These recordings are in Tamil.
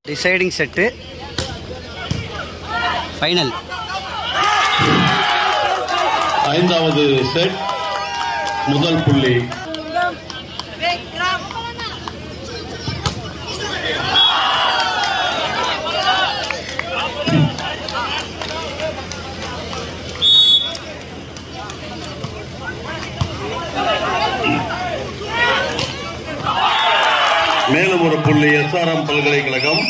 Deciding set final. ஐந்தாவது செட் முதல் புள்ளி. மேலும் ஒரு புள்ளி SRM பல்கலைக்கழகம்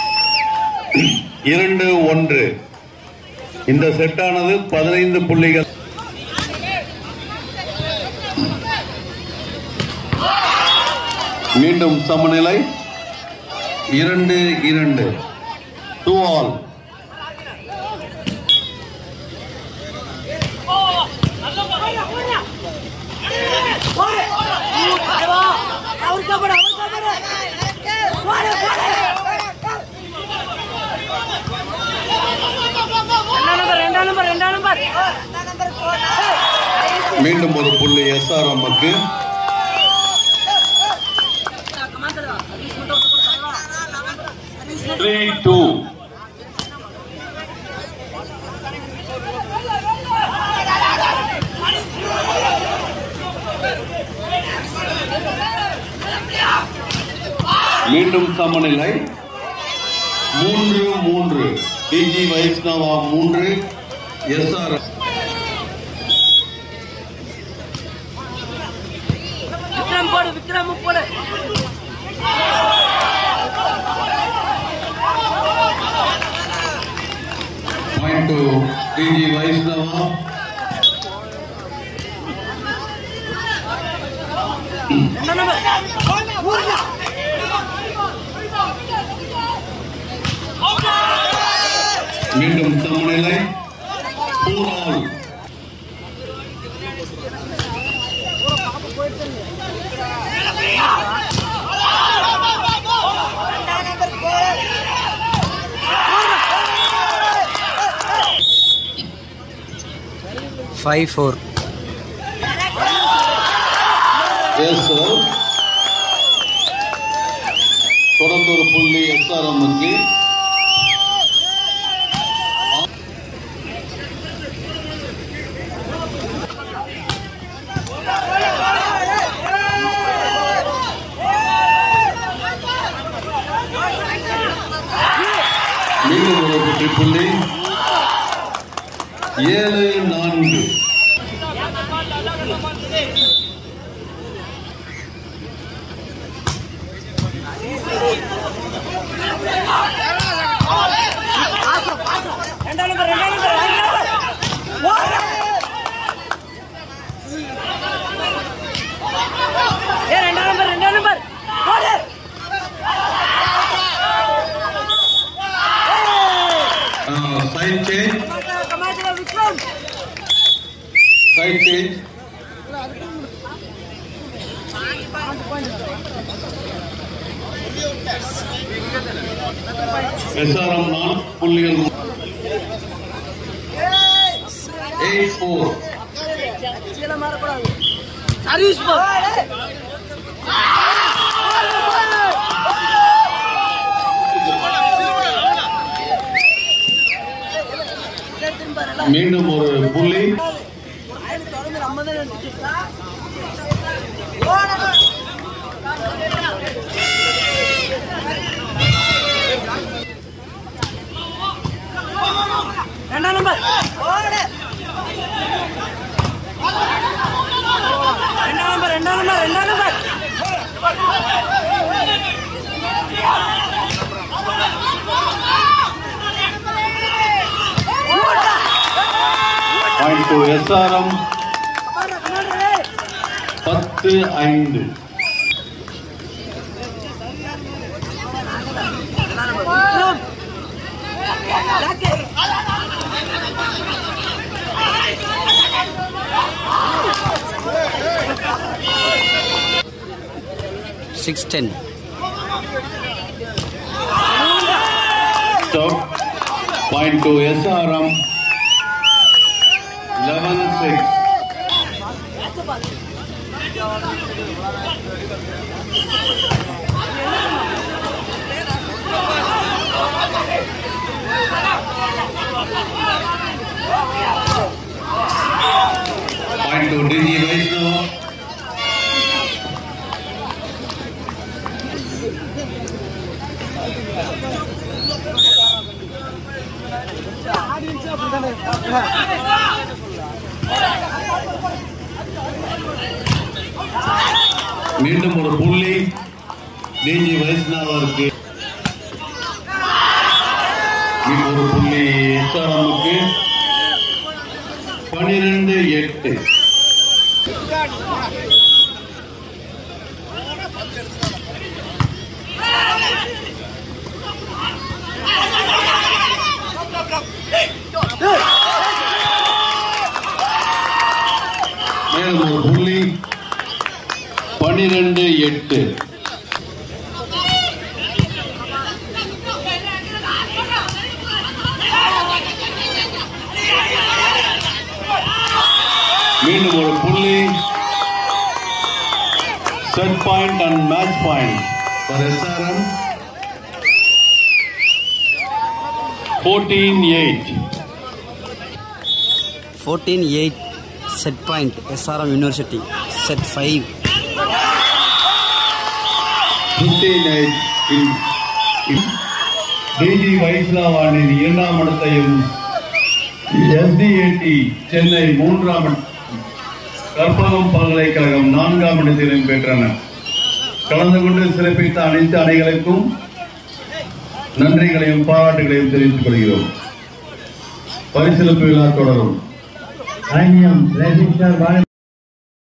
2-1. இந்த செட்டானது 15 புள்ளிகள். மீண்டும் சமநிலை 2-2 2 all. மீண்டும் ஒரு புள்ளி SRM-க்கு. மீண்டும் சமநிலை 3-3 DG Vaishnav 3 SRM. Point to DG Vaishnav. மீண்டும் சமநிலை 4 all. Five 4. Yes sir. தொடர்ந்து ஒரு புள்ளி SRM-க்கு. மீண்டும் ஒரு வெற்றி புள்ளி 7-4. Side change. Side change. SRM 4 புள்ளிகள். 8-4. மீண்டும் ஒரு புள்ளி. Point to SRM 10-5. Stop. Point to SRM 11-6. Point to DG Vaishnav. மீண்டும் ஒரு புள்ளி டிஜி வைஷ்ணவருக்கு, ஒரு புள்ளி எஸ்ஆர்எம்க்கு. 12-8. மேலும் ஒரு புள்ளி 12-8. மீண்டும் ஒரு புள்ளி. set point and match point for SRM. 14-8. 14-8 set point SRM University set-5. 15-8. DG Vaishnav அணியின் 2ஆம் இடத்தையும் SDAT சென்னை 3ஆம் இடம், கற்பகம் பல்கலைக்கழகம் 4ஆம் இடத்திலும் பெற்றன. கலந்து கொண்டு சிறப்பித்த அனைத்து அணிகளுக்கும் நன்றிகளையும் பாராட்டுகளையும் தெரிவித்துக் கொள்கிறோம். பரிசளிப்பு விழா தொடரும்.